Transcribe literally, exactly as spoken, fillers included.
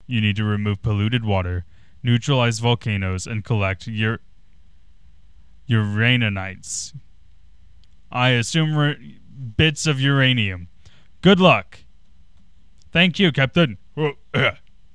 You need to remove polluted water, neutralize volcanoes, and collect ur Uraninites. I assume bits of uranium. Good luck. Thank you, Captain.